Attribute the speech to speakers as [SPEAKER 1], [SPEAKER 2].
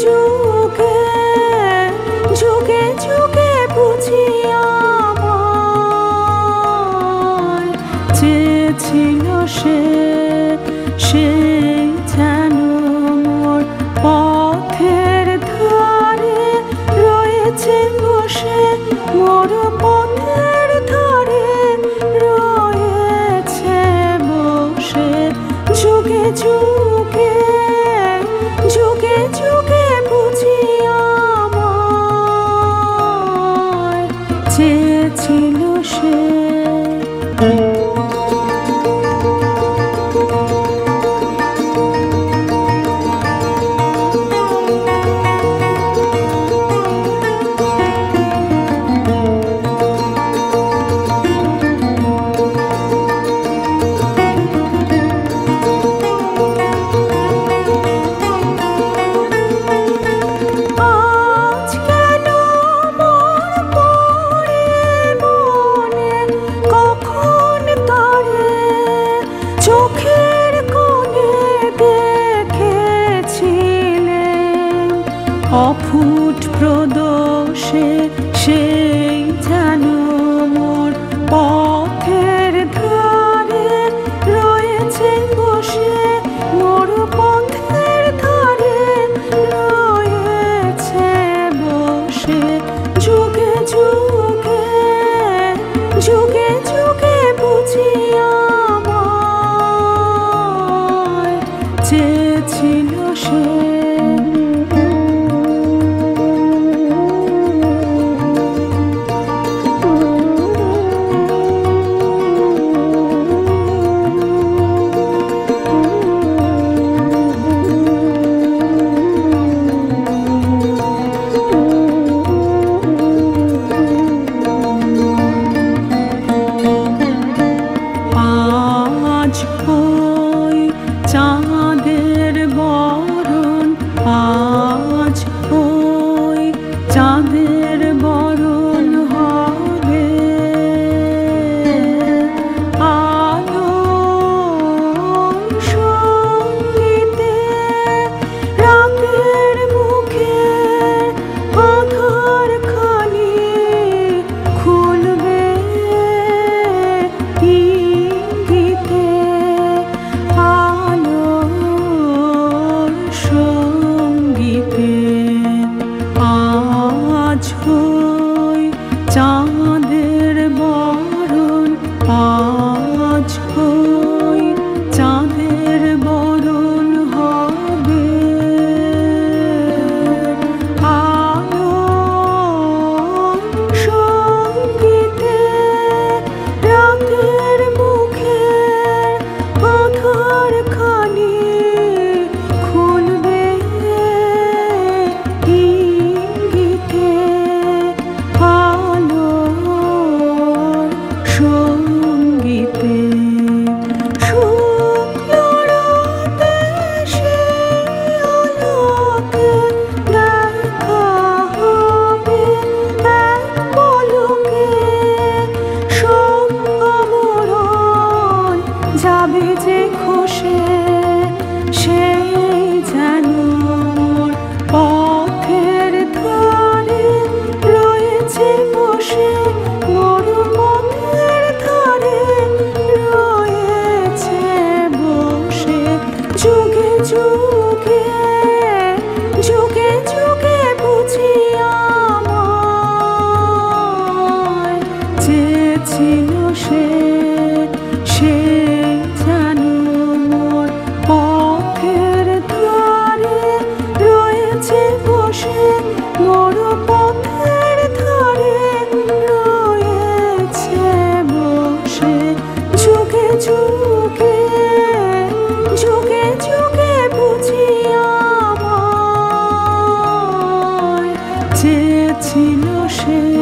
[SPEAKER 1] যুগে যুগে যুগে বুঝি আমায় চেয়েছিল সে, সেই যেন মোর পথের ধারে রয়েছে বসে, মোর পথের ধারে রয়েছে বসে। যুগে যুগে যুগে যুগে বুঝি আমায় চেয়েছিল সে। চোখের কোণে দেখেছিলেন অফুট প্রদোষে, সেই যেন মোর পথের ধারে রয়েছে বসে, মোর পথের ধারে রয়েছে বসে। যুগে যুগে যুগে যুগে বুঝি চেয়েছিল সে। আজ ওই চাঁদের বরণ, আজ ওই চাঁদের বরণ হবে, আলোর সঙ্গীতে রাতের মুখে আধার খানি খুলবে ইঙ্গিতে, আলোর সঙ্গীতে। আজ ওই চাঁদের বরণ, আজ ওই চাঁদের বরণ হবে, আলোর সঙ্গীতে রাতের মুখে আধার খানি খুলবে ইঙ্গিতে, আলোর সঙ্গীতে। শুক্ল রাতে সেই আলোকে দেখা হবে এক পলকে, সব আবরণ যাবে যে খসে, সেই যেন মোর পথের ধারে রয়েছে বসে, মোর পথের ধারে রয়েছে বসে। যুগে যুগে যুগে যুগে বুঝি আমায় চেয়েছিল সে, সেই যেন মোর পথের ধারে রয়েছে বসে, মোর পথের ধারে রয়েছে বসে। যুগে যুগে যুগে যুগে বুঝি আমায় চেয়েছিল সে।